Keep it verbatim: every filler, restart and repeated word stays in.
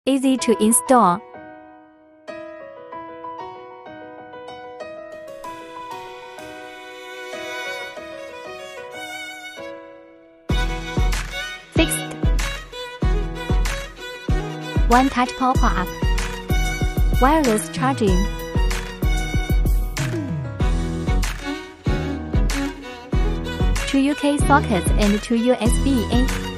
Easy to install. Fixed. One-touch pop-up. Wireless charging. Two U K sockets and two U S B A.